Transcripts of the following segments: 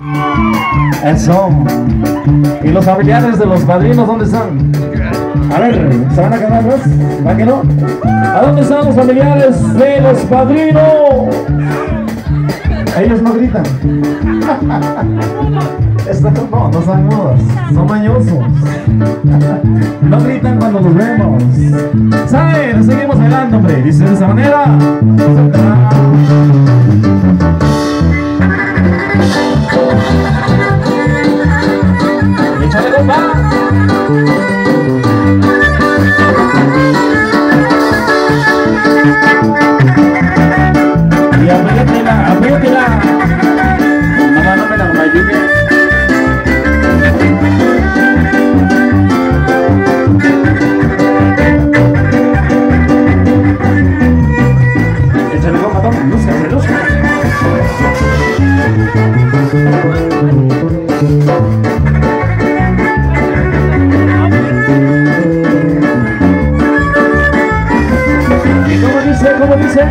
Eso. ¿Y los familiares de los padrinos dónde están? A ver, ¿se van a quedar atrás? ¿Va que no? ¿A dónde están los familiares de los padrinos? Ellos no gritan. No son mudos, son mañosos. No gritan cuando los vemos. ¿Saben? Seguimos bailando, hombre. Dice de esa manera. ¡Échale, compa! Y apriétela, apriétela. No me la mayuque. Échale, compa, toma, lúzcase, lúzcase. ¿Cómo dice?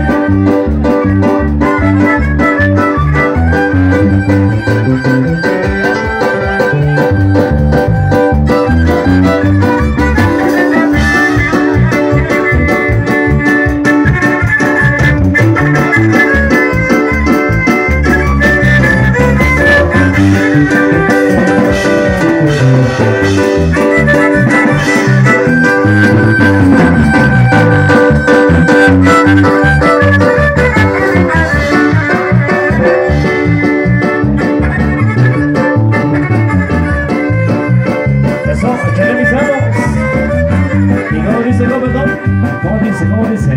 ¿Cómo dice?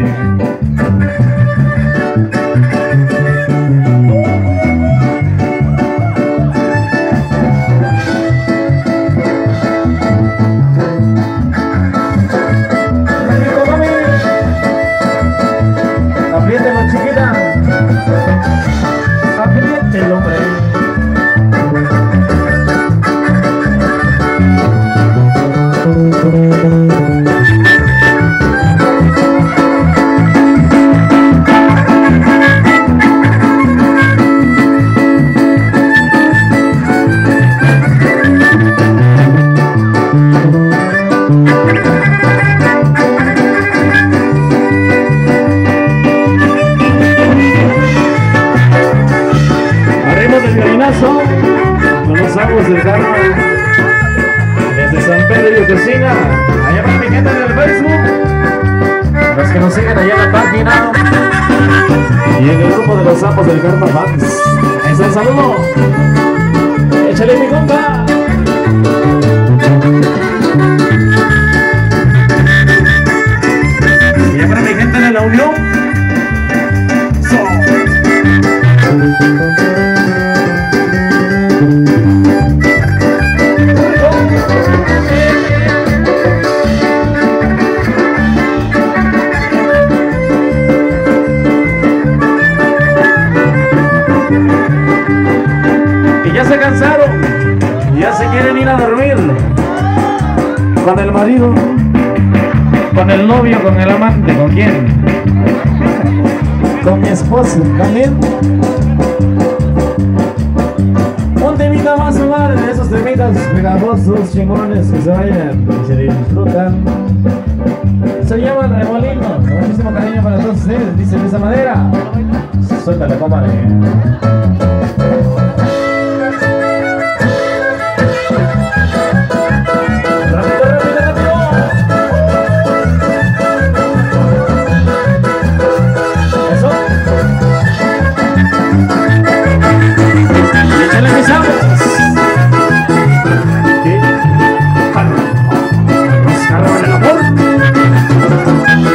Apriételo, chiquita. Apriételo, hombre. Con los amos del Karma desde San Pedro y Cocina. Allá para mi gente en el Facebook, los que nos siguen allá en la página y en el grupo de los amos del Karma Fans. Es el saludo. Échale, mi compa. Y ya para mi gente en la Unión. Ya se cansaron, ya se quieren ir a dormir con el marido, con el novio, con el amante, ¿con quién? Con mi esposo, también. Un temita más sonar de esos temitas pegajosos, chingones que se vayan y se disfrutan. Se llama Remolino, con muchísimo cariño para todos ustedes, dice de esa manera. Suéltale, compadre.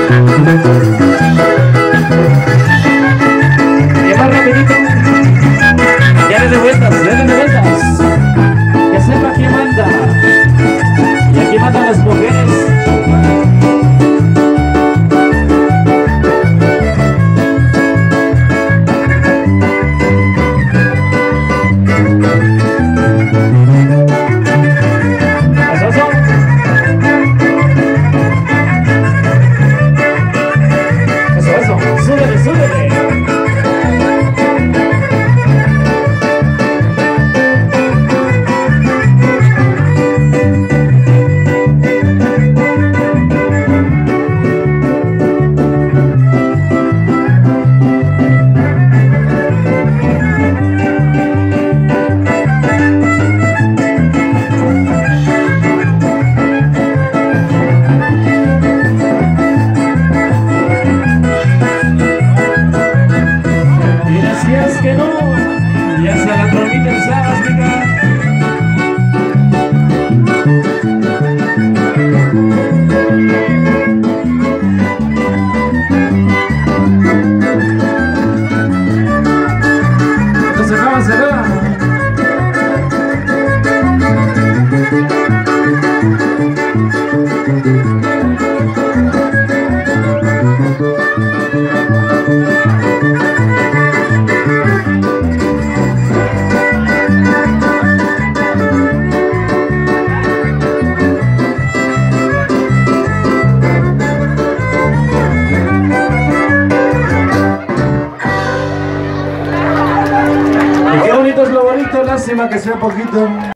Y más rapidito. Pequeña Sástica. Se va. Y qué bonito es lo bonito, lástima que sea poquito.